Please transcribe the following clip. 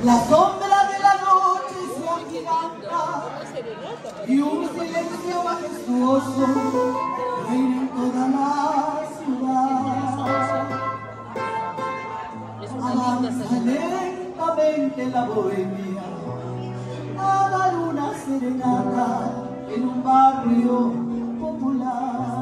La sombra de la noche se agiganta y un silencio majestuoso reina en toda la ciudad. Avanza lentamente la bohemia a dar una serenata en un barrio popular.